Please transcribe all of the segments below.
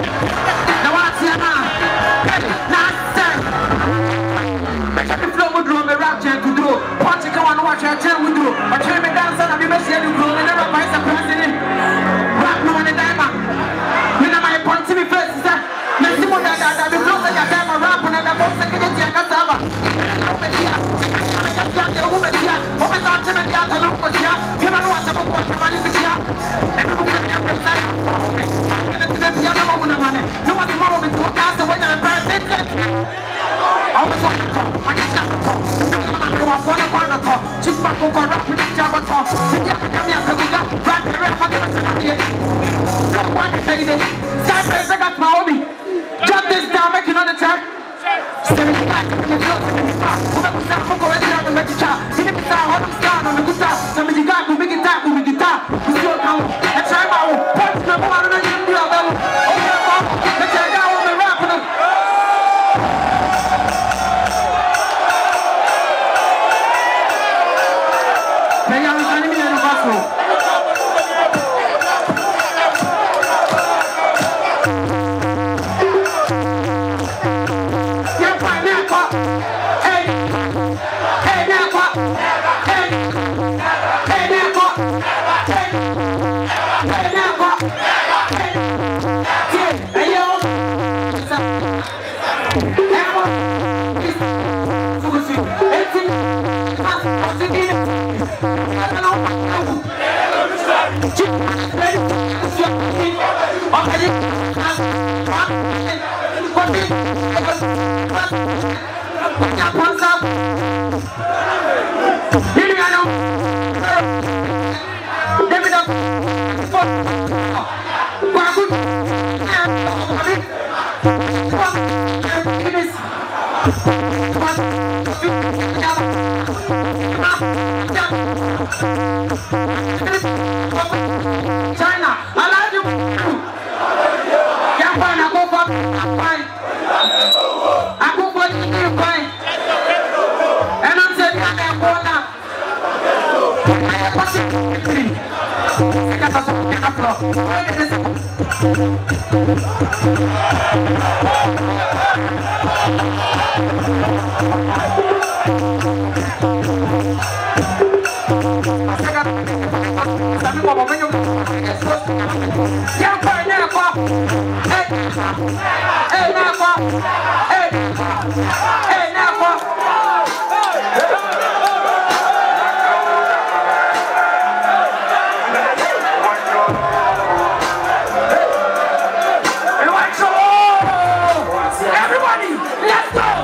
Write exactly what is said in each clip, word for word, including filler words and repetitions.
Now what's your name? Nonsense. Make me flow with drum, me rap jam to do. Punch it, come on, watch your jam with you. But tell me dance and I'll be messy and you grow. And never buy some president. Rap no one a diamond. You know my point to me first, sir. Messi mo da da da, be close like a diamond. Rap on the box, I can't get a cassava. Open here. Open here. Open the other and the other look for here. You know what's up, what's the money is here. And you can get the side. And the piano woman, no one's tomorrow with two cars away and a bird. I was on the top, I can stop the top. I was on the corner top. Chick back over up with the jabber top. And you can get the got right there and fucking here. No one can tell you this. Side place, I got my hobby. Jump this down, make another turn. Staring back, I'm going to go to the top. I'm going to stop, I'm going to go to the top. Give me the top, hold the star on the good top. Some of you got to make it top, we get top. We still count. Let's try my own. Punch the ball, and then you do that. Oh, yeah, ball. Let's try that one, we're rapping them. China, I love you. Can't find a go for fine. I go for you fine. And I'm saying I can't go now. I am passing. I got something to floor. Everybody, let's go!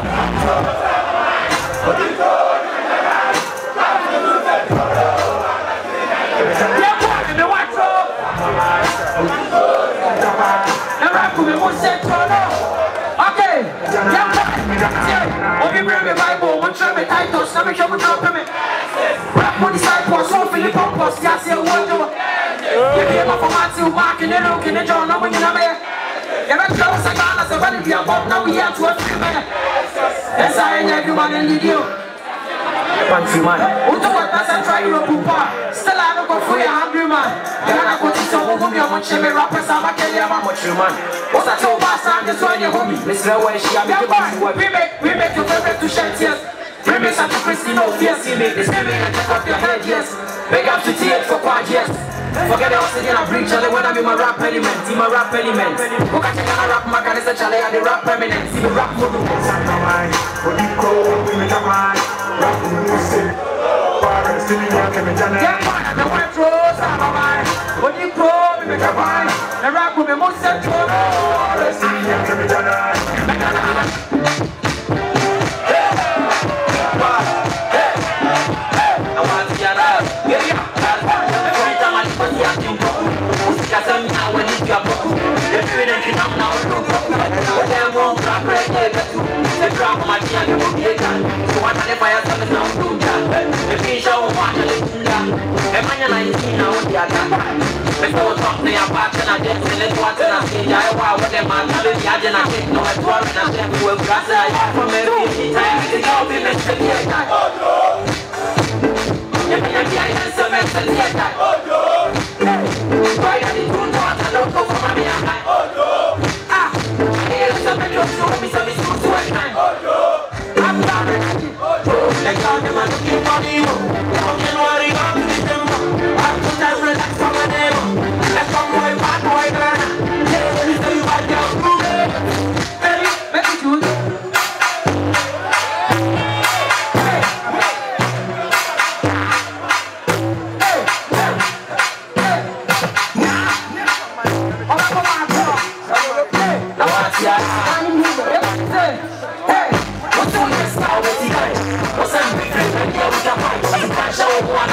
Okay, bring me Bible, one try me titles, let me show me top of me. Rap on the side post, so Philip Pompos, yes, you'll want to. Give me a format to Mark in the look in the John, no one in a man. You're not close, I can't as a bunny be above, now we have to a few minutes. Yes, I ain't everyone in the deal. Fancy man. Who took what that's a try to poop? Still, I don't go for your hungry man. You wanna go to some of your much me rappers, I'm a Kelly, I'm a much man. What's that so fast? I'm just on your homie. Mister Way, she have been we make, we make your favorite to shed tears. Remix at the Christine, no fear, see me. This baby and check off your head, yes. Make up to tears for quad, yes. Forget the oxygen I bring, Charlie, when I'm in my rap element, in my rap element. Who can check out a rap, my can say Charlie, and the rap permanent, see the rap movement. What you call, we make a mind. Rap music, parents, still in your comedy. Yeah, man, the white rose, I'm a mind. What you call, we make a mind. The rap will be most central. Parents, still in your comedy.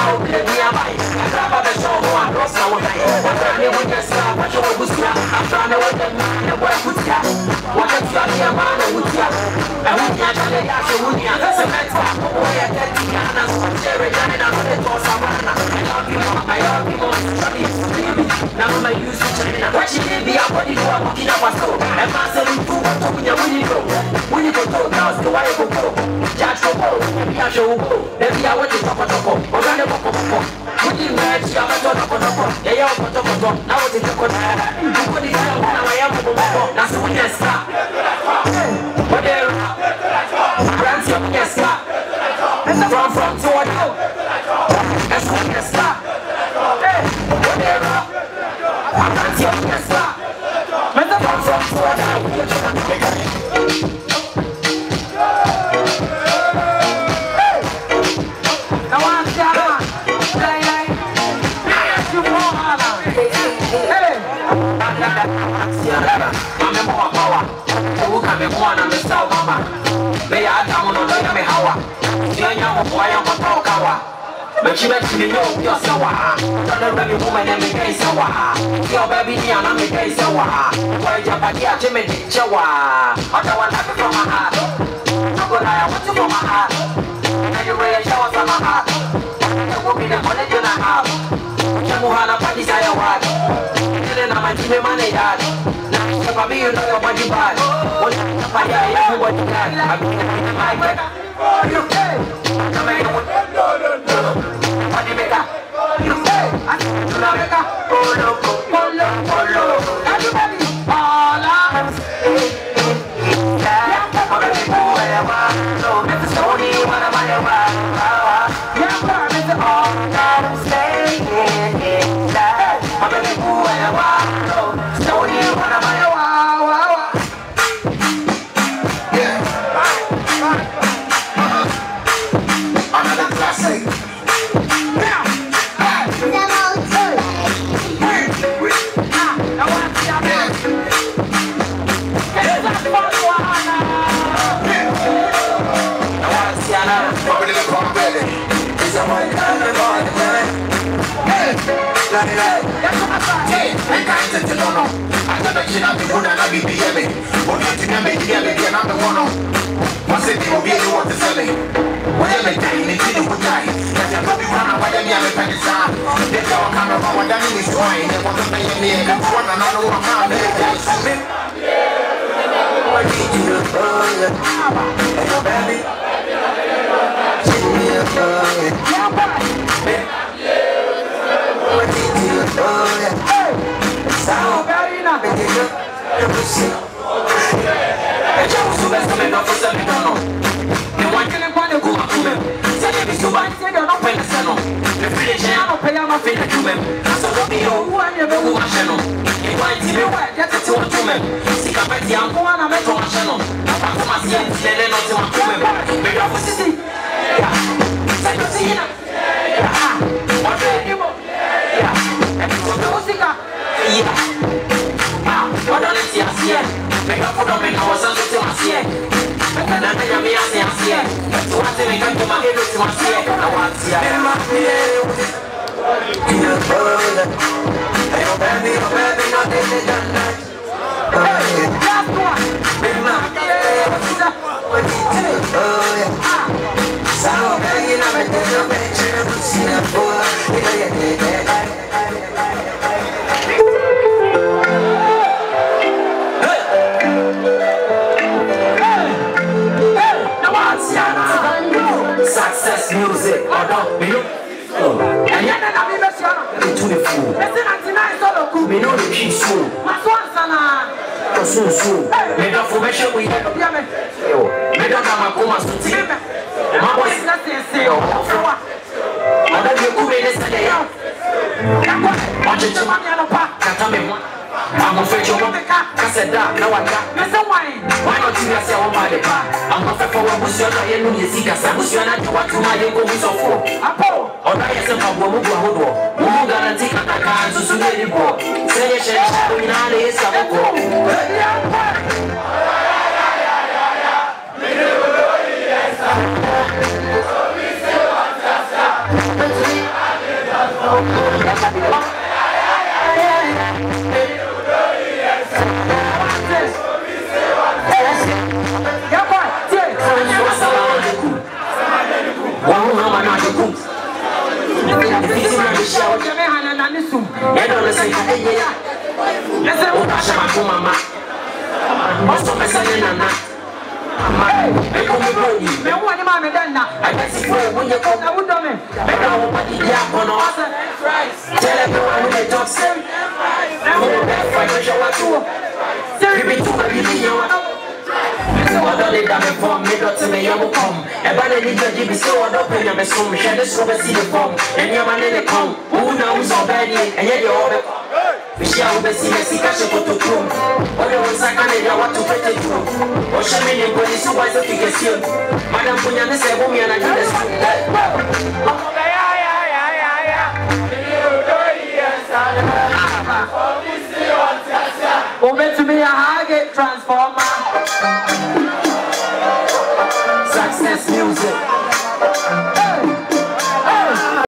now, baby, I'm right. I grab a show, I'm lost now. I'm trying to get stuff, but you're a good I'm trying to get man, and work with ya. What if you're a man with ya? I want ya to lay out your wood, that's a mental. Oh, yeah, that's the Anna, Jerry, and I'm going to go Savannah. I love you, I love you, now I'm a use to China. What you did be a body to a walking up a store. And master in two, what took you when you go. When you go to the house, the wire go go. Judge go go, maybe I show go. Maybe I want to talk about go. Or run a book of book. When you match, you have a talk about go. Yeah, you're a talk about now it's in the corner. You put it down, now I am a book. That's the way I start. But there, Grant's your guest start. And the front from to what out. That's the way I start. But there, Grant's your guest start. And the front from to what out. Mame mwa power, uka me mwana me sao mama. Me ya adamu no doya me hawa. Sianya mwa ya mwa kawa. Me chibe chini yo yo sawa. Tana rabi muma ne me kai sawa. Yo baby ni ana me kai sawa. Kwa jabadi a cheme di chawa. Ata wana me from my heart. Nako na ya watu from my heart. Na you ready show from my heart. Ya wobi na kone jona half. Chamu hana padi sa ya watu. I'm a team man, dad. Now, if I be you know your body bad. What if I am everybody glad? I'm in my bed. You say, come here, what do you make up? You say, I do not make up. Polo, polo, polo. Everybody, all up. Yeah, I'm a big boy, I want to. It's only one of my wives. Yeah, I'm in the all I'm staying inside. I'm a big boy, I want. Success music, or don't be and yet I be best to the fool. Me know the key soon. My son, soon, soon. Made up formation we have. Made up my coma to team. My voice is not say, oh, I don't you could be yesterday. Watch it to my piano park. Can't me one. I'm afraid you're going to car. I said that, no one got. Mister Wine, why not you guys say, oh, my God? I'm afraid for what was your name. You see, I was your name. What to my young so for? Apo, or I guess I'm a woman who will go. Who gonna take a car to Sunday? Say, you should have been on this. I'm going to go. You don't listen to me. Yes, I will pass my mama. Also, my son and I. I come to know you. I want him on the now. I can see when you come. I would do it. I don't know what the yap on us. Tell everyone when they talk. I'm going to back financial tour. You be too many. I don't need that form, me not to me, you will come. And by the need to give me so I don't pay them a sum. Share this over see the form. And your man in the come. Who knows so badly? And yet you're all the we shall be seen as he cash to the room. Or the ones I can't even want to put it through. Or shall me in police who was a figure soon. Madam Punyana said, woman, and I do this. Over to me, I get transformed.